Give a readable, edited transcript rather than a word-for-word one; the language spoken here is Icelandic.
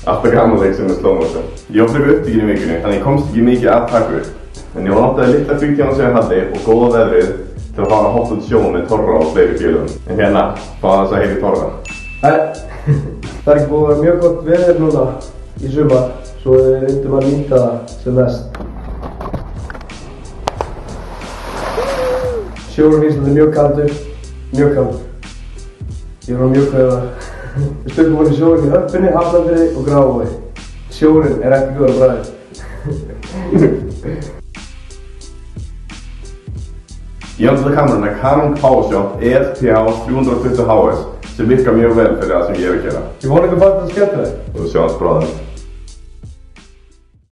Alltaf gamanleik með slowmotion. Ég var frekar upptekinn í vikunni, þannig ég komst ekki mikið að taka upp. En ég vantaði litla frítíma sem ég hafði og góða veðrið til að fara að hoppa út sjó með Torra og fleiri félögum. En hérna, fá þess að heyri Torra. Það ekki búið að vera mjög gott veður núna í sumar, svo við reyndum að nýta það sem mest. Sjórinn í Íslandi er mjög kaldur. Ég var mjög kveðar. Við stökum hann í sjórinn í Uppermost, Hafnarfirði og Grafavogi. Sjórinn er ekki góður á bragðið. Ég átti kameruna Canon PowerShot ESPH 320 HS sem virkar mjög vel fyrir það sem ég hef að gera. Ég vona ekki að fannst það skemmtilegt. Og við sjáum bráðum.